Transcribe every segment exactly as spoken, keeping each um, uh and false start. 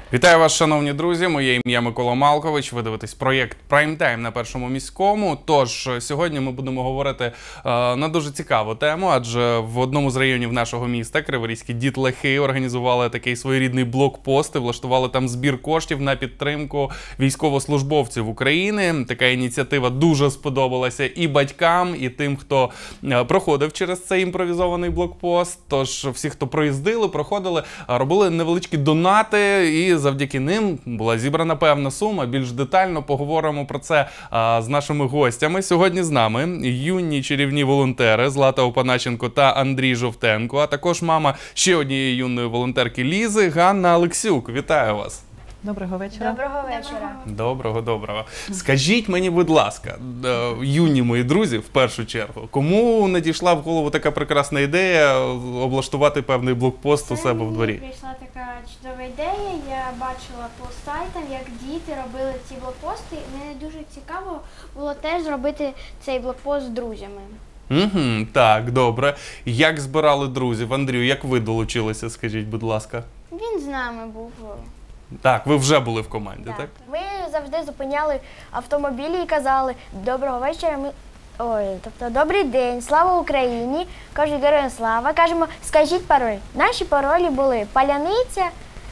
Вітаю вас, шановні друзі. Моє ім'я Микола Малкович. Ви дивитесь проєкт «Прайм-тайм» на Першому міському. Тож, сьогодні ми будемо говорити е, на дуже цікаву тему, адже в одному з районів нашого міста, Криворізькі дітлахи, організували такий своєрідний блокпост і влаштували там збір коштів на підтримку військовослужбовців України. Така ініціатива дуже сподобалася і батькам, і тим, хто е, проходив через цей імпровізований блокпост. Тож, всі, хто проїздили, проходили, робили невеличкі донати, і завдяки ним була зібрана певна сума. Більш детально поговоримо про це а, з нашими гостями. Сьогодні з нами юні чарівні волонтери Злата Опаначенко та Андрій Жовтенко, а також мама ще однієї юної волонтерки Лізи Ганна Алексюк. Вітаю вас! Доброго вечора. Доброго вечора. Доброго, доброго. Скажіть мені, будь ласка, юні мої друзі, в першу чергу, кому надійшла в голову така прекрасна ідея облаштувати певний блокпост у себе в дворі? Мені прийшла така чудова ідея. Я бачила по сайтам, як діти робили ці блокпости. Мені дуже цікаво було теж зробити цей блокпост з друзями. Угу, так, добре. Як збирали друзів? Андрію, як ви долучилися, скажіть, будь ласка? Він з нами був. Так, ви вже були в команді, так? Так. Ми завжди зупиняли автомобілі і казали «Доброго вечора». Ми... Ой, тобто «Добрий день, слава Україні», кажуть «Героям слава», кажемо «Скажіть пароль». Наші паролі були «Паляниця»,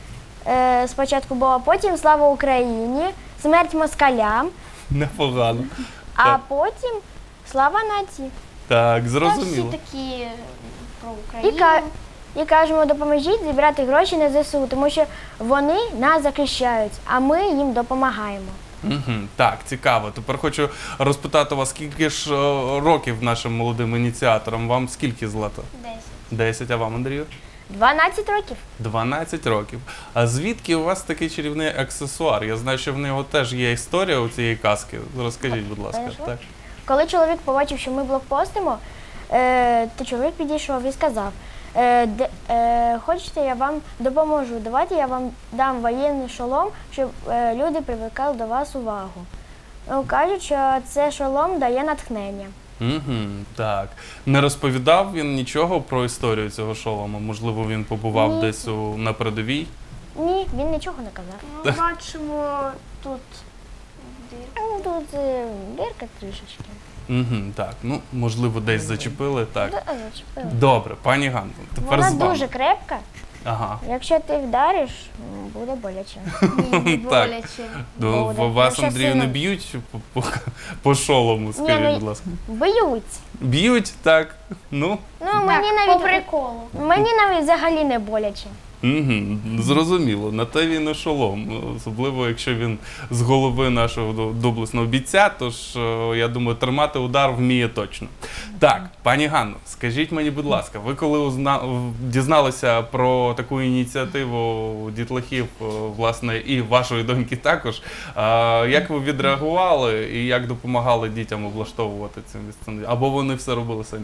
е, спочатку була, потім «Слава Україні», «Смерть москалям», Непогано. а Так. потім «Слава нації». Так, Та зрозуміло. всі такі про І, Україну. ка... і кажемо «Допоможіть зібрати гроші на зе се у», тому що вони нас захищають, а ми їм допомагаємо. Угу, так, цікаво. Тепер хочу розпитати вас, скільки ж о, років нашим молодим ініціаторам? Вам скільки, Злата? Десять. Десять, а вам, Андрію? дванадцять років. Дванадцять років. А звідки у вас такий чарівний аксесуар? Я знаю, що в нього теж є історія у цієї казки. Розкажіть, будь ласка. Конечно. Так. Коли чоловік побачив, що ми блокпостимо, е, то чоловік підійшов і сказав, е, де, е, хочете, я вам допоможу, давайте я вам дам воєнний шолом, щоб е, люди привикали до вас увагу. Ну, кажуть, що це шолом дає натхнення. Угу, так. Не розповідав він нічого про історію цього шолома? Можливо, він побував Ні. десь у, на передовій? Ні, він нічого не казав. Ми бачимо тут дірку. Ну, тут е, дірка трішечки. Угу, так. Ну, можливо, десь зачепили. Так. Да, зачепила. Добре, пані Ганно, тепер Вона з вами. дуже крепка, Ага. якщо ти вдариш, м, буде боляче. Ні, Так. боляче. Ну, Буде. в- вас, Якщо Андрію, сильно- не б'ють по, по, по шолому, скажіть, ну, будь ласка. Б'ють. Б'ють, так. Ну, Ну, Так, мені по навіть приколу. Мені навіть взагалі не боляче. угу, зрозуміло. На те він і шолом. Ну, особливо, якщо він з голови нашого до- доблесного бійця, тож, е, я думаю, тримати удар вміє точно. Так, пані Ганно, скажіть мені, будь ласка, ви коли узна... дізналися про таку ініціативу дітлахів, е, власне, і вашої доньки також, е, як ви відреагували і як допомагали дітям облаштовувати ці місця? Або вони все робили самі?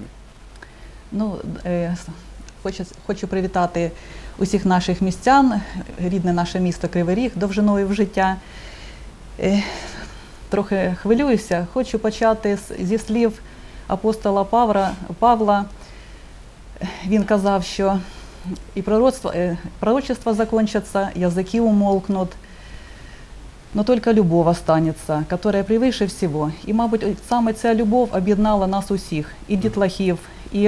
Ну, е, хочу, хочу привітати усіх наших містян, рідне наше місто Кривий Ріг, довжиною в життя. Е, трохи хвилююся. Хочу почати з, зі слів апостола Павла, Павла. Він казав, що і пророцтво, е, пророчества закончатся, языки умолкнут, но только любов останется, которая превыше всего. І, мабуть, саме ця любов об'єднала нас усіх, і дітлахів, і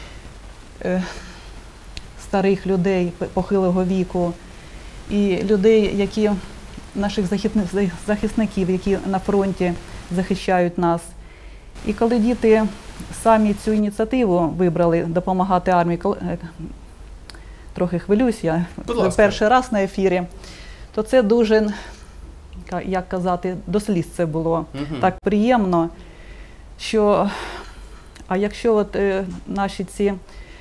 е, старих людей похилого віку, і людей, які, наших захисни- захисників, які на фронті захищають нас. І коли діти самі цю ініціативу вибрали допомагати армії, коли- е, трохи хвилююсь, я Будь ласка. перший раз на ефірі, то це дуже, ка- як казати, до сліз це було. Мгм. Так приємно, що, а якщо от е, наші ці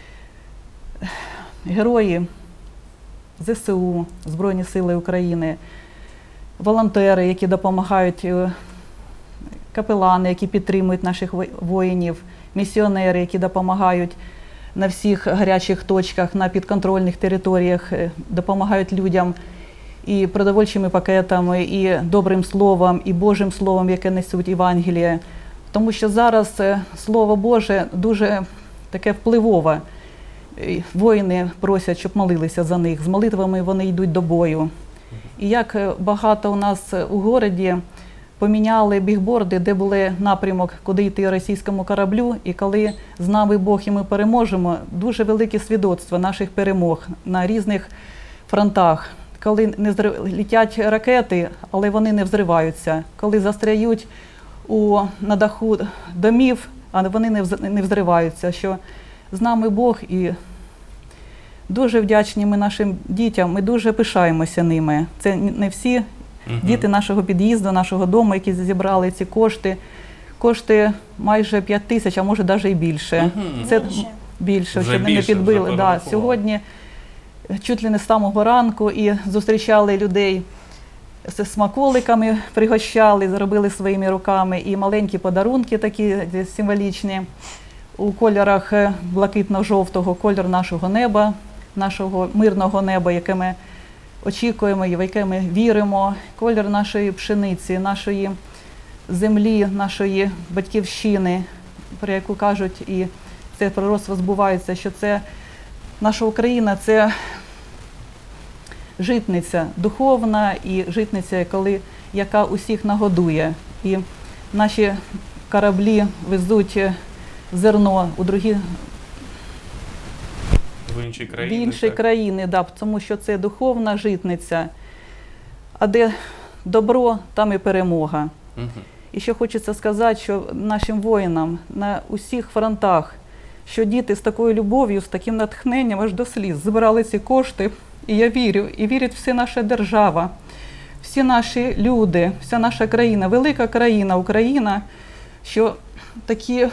герої зе се у, Збройні Сили України, волонтери, які допомагають, е, капелани, які підтримують наших во- воїнів, місіонери, які допомагають на всіх гарячих точках, на підконтрольних територіях, е, допомагають людям і продовольчими пакетами, і добрим словом, і Божим словом, яке несуть Євангеліє. Тому що зараз е, Слово Боже дуже таке впливове. Е, Воїни просять, щоб молилися за них. З молитвами вони йдуть до бою. І як багато у нас у городі поміняли бігборди, де були напрямок, куди йти російському кораблю, і коли з нами Бог і ми переможемо, дуже велике свідоцтво наших перемог на різних фронтах. Коли не взрив... летять ракети, але вони не взриваються. Коли застряють у... на даху домів, а вони не, вз... не взриваються. Що з нами Бог, і дуже вдячні ми нашим дітям, ми дуже пишаємося ними. Це не всі угу. діти нашого під'їзду, нашого дому, які зібрали ці кошти. Кошти майже п'ять тисяч, а може навіть і більше. Угу. Це більше, більше вже щоб більше, не підбили. вже да, сьогодні чуть ли не з самого ранку і зустрічали людей з смаколиками, пригощали, зробили своїми руками і маленькі подарунки такі символічні у кольорах блакитно-жовтого, кольор нашого неба, нашого мирного неба, яке ми очікуємо і в яке ми віримо, кольор нашої пшениці, нашої землі, нашої батьківщини, про яку кажуть, і це пророцтво збувається, що це наша Україна – це житниця духовна і житниця, коли, яка усіх нагодує. І наші кораблі везуть зерно у другі в інші країни, в інші так? країни, да, тому що це духовна житниця. А де добро, там і перемога. Угу. І ще хочеться сказати, що нашим воїнам на усіх фронтах, що діти з такою любов'ю, з таким натхненням аж до сліз збирали ці кошти. І я вірю, і вірить вся наша держава, всі наші люди, вся наша країна, велика країна, Україна, що такі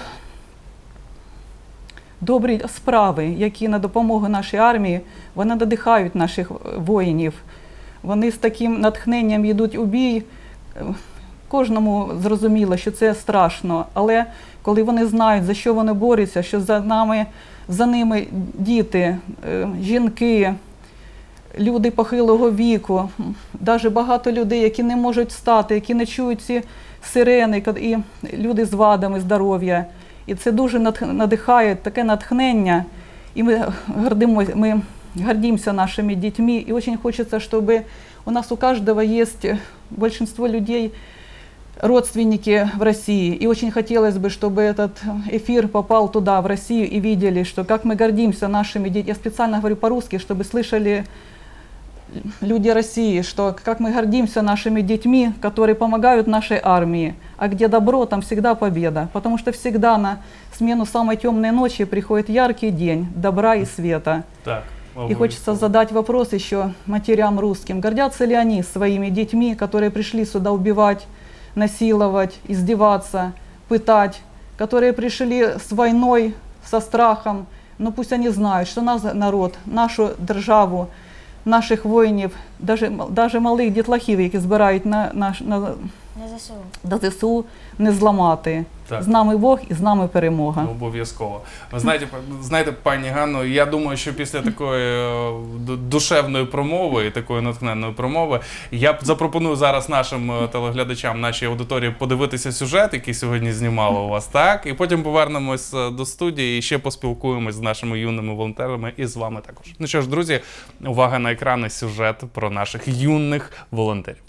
добрі справи, які на допомогу нашій армії, вони надихають наших воїнів. Вони з таким натхненням йдуть у бій. Кожному зрозуміло, що це страшно, але коли вони знають, за що вони борються, що за нами, за ними діти, жінки, люди похилого віку, навіть багато людей, які не можуть встати, які не чують ці сирени, і люди з вадами здоров'я. І це дуже надихає, таке натхнення, і ми гордимося, ми гордимся нашими детьми, и очень хочется, чтобы у нас у каждого есть, большинство людей, родственники в России, и очень хотелось бы, чтобы этот эфир попал туда, в Россию, и видели, что как мы гордимся нашими детьми. Я специально говорю по-русски, чтобы слышали люди России, что как мы гордимся нашими детьми, которые помогают нашей армии. А где добро, там всегда победа. Потому что всегда на смену самой темной ночи приходит яркий день добра и света. Так, и хочется задать вопрос еще матерям русским. Гордятся ли они своими детьми, которые пришли сюда убивать, насиловать, издеваться, пытать, которые пришли с войной, со страхом? Но пусть они знают, что наш народ, нашу державу, наших воїнів, навіть малих дітлахів, які збирають на, на, на, на ЗСУ, не зламати. Так. З нами Бог і з нами перемога. Ну, обов'язково. Ви знаєте, знаєте, пані Ганно, я думаю, що після такої душевної промови і такої натхненної промови я запропоную зараз нашим телеглядачам, нашій аудиторії подивитися сюжет, який сьогодні знімали у вас, так? І потім повернемось до студії і ще поспілкуємось з нашими юними волонтерами і з вами також. Ну що ж, друзі, увага на екрани, сюжет про наших юних волонтерів.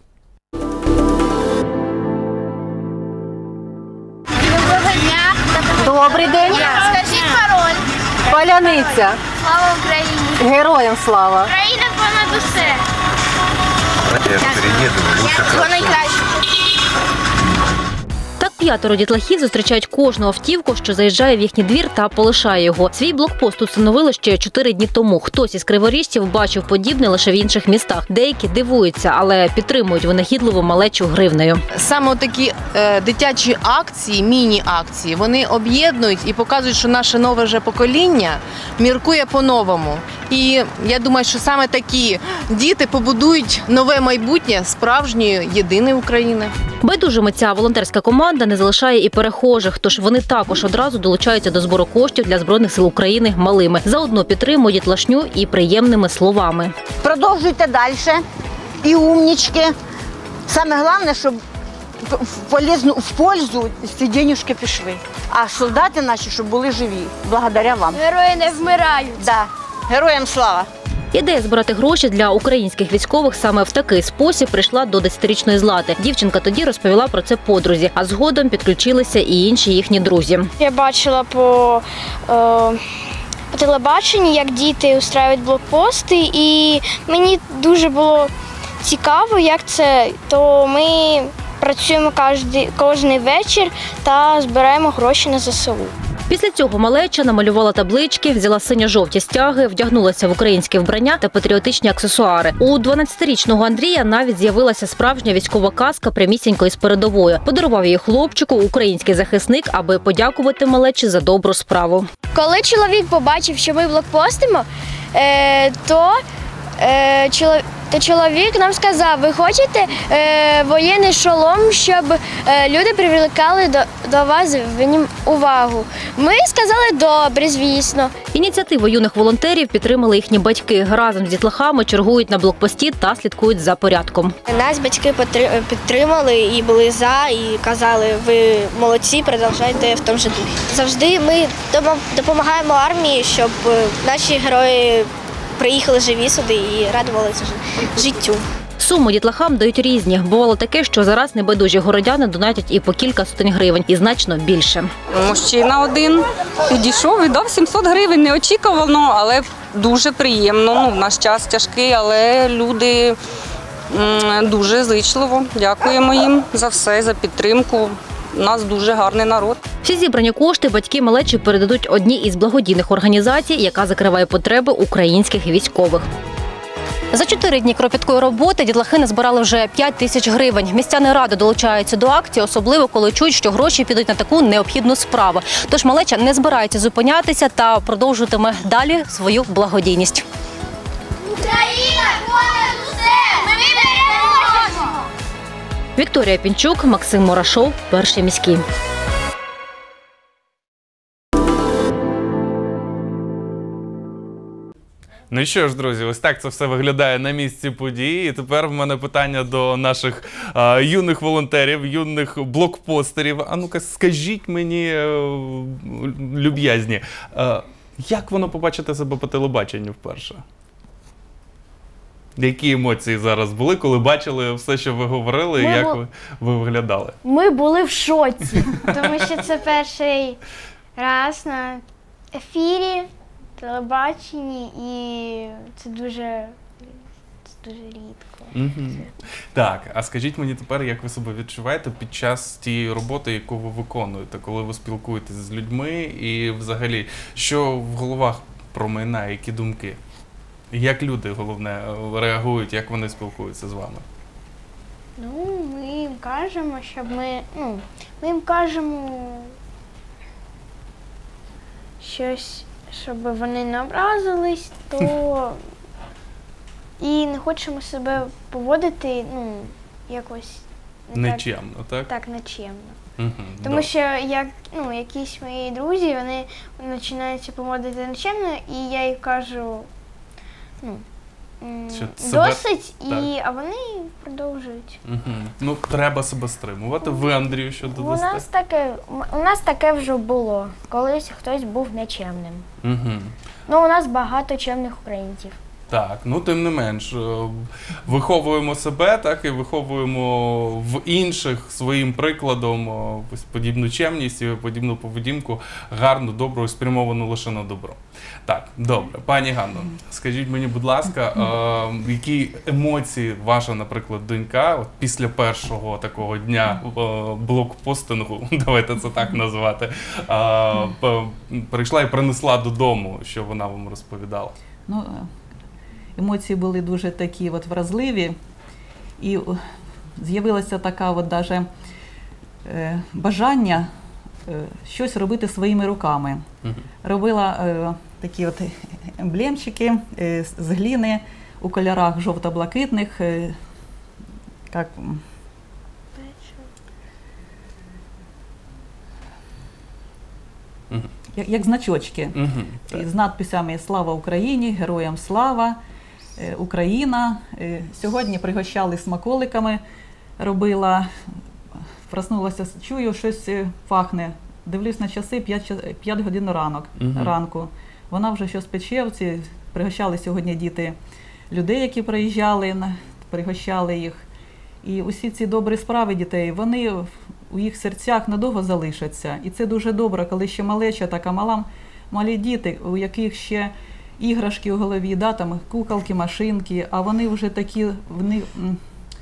Добрий день. Скажіть пароль. Паляниця. Слава Україні. Героям слава. Україна понад усе. Я перееду, лучше Всього найкраще. Так п'ятеро дітлахів зустрічають кожну автівку, що заїжджає в їхній двір та полишає його. Свій блокпост установили ще чотири дні тому. Хтось із криворіжців бачив подібне лише в інших містах. Деякі дивуються, але підтримують винахідливу малечу гривнею. Саме такі е, дитячі акції, міні-акції, вони об'єднують і показують, що наше нове вже покоління міркує по-новому. І я думаю, що саме такі діти побудують нове майбутнє справжньої, єдиної України. Байдужими ця волонтерська команда не залишає і перехожих, тож вони також одразу долучаються до збору коштів для Збройних сил України малими. Заодно підтримують дітлашню і приємними словами. Продовжуйте далі. І умнічки. Саме головне, щоб в полезну, в пользу ці денежки пішли. А солдати наші, щоб були живі. Благодаря вам. Герої не вмирають. Да. Героям слава! Ідея збирати гроші для українських військових саме в такий спосіб прийшла до десятирічної Злати. Дівчинка тоді розповіла про це подрузі, а згодом підключилися і інші їхні друзі. Я бачила по, е, по телебаченню, як діти устраюють блокпости, і мені дуже було цікаво, як це. То ми працюємо кожен, кожен вечір та збираємо гроші на ЗСУ. Після цього малеча намалювала таблички, взяла синьо-жовті стяги, вдягнулася в українське вбрання та патріотичні аксесуари. У дванадцятирічного Андрія навіть з'явилася справжня військова каска прямісінько із передової. Подарував її хлопчику український захисник, аби подякувати малечі за добру справу. Коли чоловік побачив, що ми блокпостимо, е, то, е, чоловік, то чоловік нам сказав, ви хочете е, воєнний шолом, щоб е, люди привлекали до, до вас увагу. Ми сказали добре, звісно. Ініціативу юних волонтерів підтримали їхні батьки. Разом з дітлахами чергують на блокпості та слідкують за порядком. Нас батьки підтримали і були за, і казали, ви молодці, продовжуйте в тому ж духі. Завжди ми допомагаємо армії, щоб наші герої приїхали живі сюди і радувалися життю. Суми дітлахам дають різні. Бувало таке, що зараз небайдужі городяни донатять і по кілька сотень гривень, і значно більше. Мужчина один підійшов і дав сімсот гривень. Неочікувано, але дуже приємно. Ну, в наш час тяжкий, але люди дуже зичливо. Дякуємо їм за все, за підтримку. У нас дуже гарний народ. Всі зібрані кошти батьки малечі передадуть одній із благодійних організацій, яка закриває потреби українських військових. За чотири дні кропіткої роботи дітлахи назбирали вже п'ять тисяч гривень. Містяни ради долучаються до акції, особливо коли чують, що гроші підуть на таку необхідну справу. Тож малеча не збирається зупинятися та продовжуватиме далі свою благодійність. Україна понад усе! Ми переможемо! Вікторія Пінчук, Максим Мурашов, Перший міський. Ну що ж, друзі, ось так це все виглядає на місці події. І тепер в мене питання до наших а, юних волонтерів, юних блокпостерів. А ну-ка, скажіть мені, люб'язні, а, як воно побачити себе по телебаченню вперше? Які емоції зараз були, коли бачили все, що ви говорили, і Ми як бу... ви, ви виглядали? Ми були в шоці. Тому що це перший раз на ефірі, телебаченні, і це дуже, це дуже рідко. Угу. Так, а скажіть мені тепер, як ви себе відчуваєте під час тієї роботи, яку ви виконуєте, коли ви спілкуєтесь з людьми, і взагалі, що в головах промайнає, які думки? Як люди, головне, реагують, як вони спілкуються з вами? Ну, ми їм кажемо, щоб ми, ну, ми їм кажемо щось, щоб вони не образились, то і не хочемо себе поводити, ну, якось не нечемно, так? Так, нечемно. Угу, Тому да. що як, ну, якісь мої друзі, вони починаються поводити нечемно, і я їм кажу, ну, себе... досить, і, так. а вони продовжують. Угу. Ну, треба себе стримувати. Ви, Андрію, що У додасте? нас таке, у нас таке вже було. Колись хтось був нечемним. Угу. Ну, у нас багато чемних українців. Так, ну тим не менш, виховуємо себе, так, і виховуємо в інших своїм прикладом ось подібну чемність і подібну поведінку, гарну, добру, спрямовану лише на добро. Так, добре. Пані Ганно, скажіть мені, будь ласка, е, які емоції ваша, наприклад, донька от після першого такого дня е, блокпостингу, давайте це так назвати, е, прийшла і принесла додому, що вона вам розповідала? Ну, емоції були дуже такі от вразливі, і з'явилося таке от даже е, бажання е, щось робити своїми руками. Угу. Робила е, такі от емблемчики е, з глини у кольорах жовто-блакитних, е, як, угу. як, як значочки, Угу. з надписями «Слава Україні», «Героям слава», Україна. Сьогодні пригощали смаколиками, робила, проснулася, чую, щось пахне. Дивлюсь на часи, п'ять годин ранок, угу. ранку. Вона вже щось пече, ці Пригощали сьогодні діти людей, які приїжджали, на- пригощали їх. І усі ці добрі справи дітей, вони в- у їх серцях надовго залишаться. І це дуже добре, коли ще малеча, така мала, малі діти, у яких ще іграшки у голові, да, там куколки, машинки, а вони вже такі, вони м,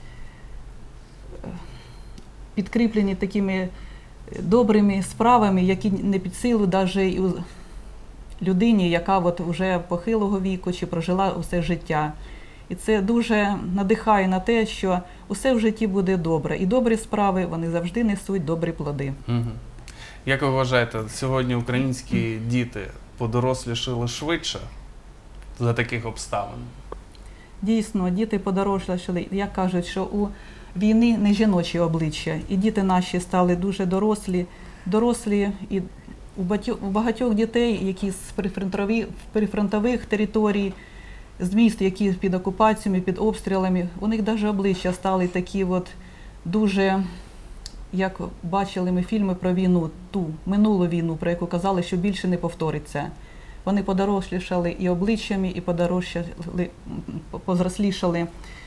підкріплені такими добрими справами, які не під силу навіть у людині, яка от вже похилого віку чи прожила усе життя. І це дуже надихає на те, що усе в житті буде добре. І добрі справи, вони завжди несуть добрі плоди. Угу. Як ви вважаєте, сьогодні українські діти подорослішали швидше за таких обставин? Дійсно, діти подорослішали, як кажуть, що у війни не жіночі обличчя. І діти наші стали дуже дорослі, дорослі і у батьо- у багатьох дітей, які з прифронтові- прифронтових територій, з міст, які під окупаціями, під обстрілами, у них навіть обличчя стали такі от дуже, як бачили ми фільми про війну, ту минулу війну, про яку казали, що більше не повториться. Вони подорослішали і обличчями, і подорослішали, позрослішали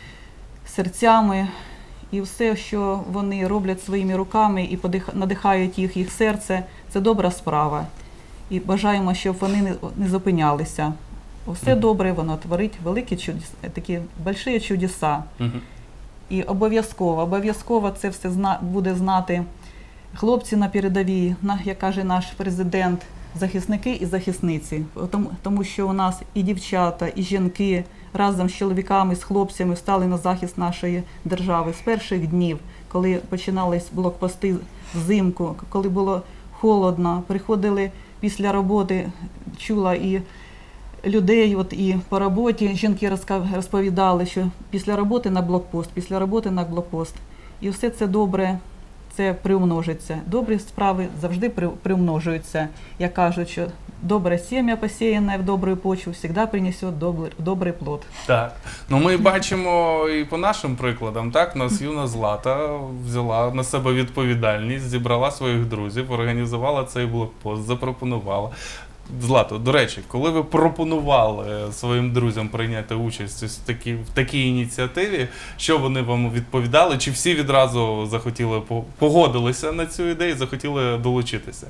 серцями. І все, що вони роблять своїми руками і подих- надихають їх, їх серце, це добра справа. І бажаємо, щоб вони не, не зупинялися. Все добре, воно творить великі чудеса, такі великі чудеса. Угу. І обов'язково, обов'язково це все зна, буде знати хлопці на передовій, на, як каже наш президент, захисники і захисниці. Тому, тому що у нас і дівчата, і жінки разом з чоловіками, з хлопцями стали на захист нашої держави з перших днів, коли починались блокпости взимку, коли було холодно, приходили після роботи, чула і людей, от і по роботі жінки розка- розповідали, що після роботи на блокпост, після роботи на блокпост. І все це добре, це приумножиться. Добрі справи завжди при- приумножуються. Як кажуть, що добре сім'я, посіяне в добру почву, завжди принесе добрий, добрий плод. Так. Ну ми бачимо і по нашим прикладам, так? Нас юна Злата взяла на себе відповідальність, зібрала своїх друзів, організувала цей блокпост, запропонувала. Злато, до речі, коли ви пропонували своїм друзям прийняти участь ось в такій, в такій ініціативі, що вони вам відповідали? Чи всі відразу захотіли, по- погодилися на цю ідею і захотіли долучитися?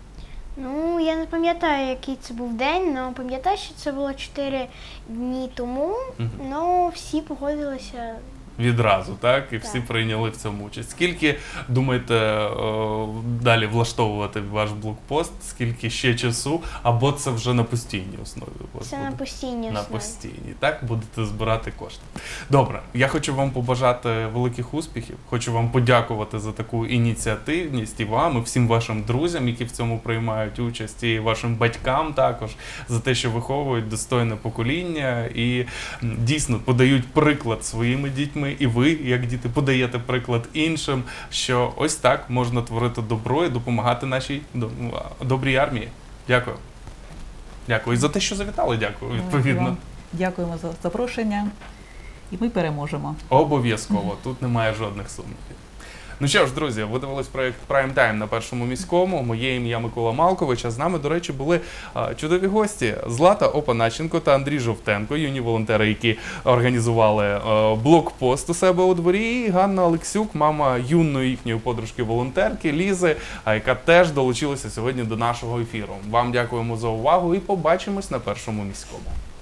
Ну, я не пам'ятаю, який це був день, але пам'ятаю, що це було чотири дні тому. Мгм. Ну, всі погодилися. Відразу, так? І всі Так. прийняли в цьому участь. Скільки, думаєте, е, далі влаштовувати ваш блокпост? Скільки ще часу? Або це вже на постійній основі? у вас Це буде? на постійній На основі. постійній, так? Будете збирати кошти. Добре, я хочу вам побажати великих успіхів. Хочу вам подякувати за таку ініціативність і вам, і всім вашим друзям, які в цьому приймають участь, і вашим батькам також, за те, що виховують достойне покоління і м, дійсно подають приклад своїми дітьми. І ви, як діти, подаєте приклад іншим, що ось так можна творити добро і допомагати нашій до- добрій армії. Дякую. Дякую. І за те, що завітали, дякую, відповідно. Вам Дякуємо за запрошення, і ми переможемо. Обов'язково, тут немає жодних сумнівів. Ну що ж, друзі, ви дивились проєкт Прайм Тайм на Першому міському. Моє ім'я Микола Малкович, а з нами, до речі, були а, чудові гості. Злата Опаначенко та Андрій Жовтенко, юні волонтери, які організували а, блокпост у себе у дворі. І Ганна Олексюк, мама юної їхньої подружки-волонтерки Лізи, а яка теж долучилася сьогодні до нашого ефіру. Вам дякуємо за увагу і побачимось на Першому міському.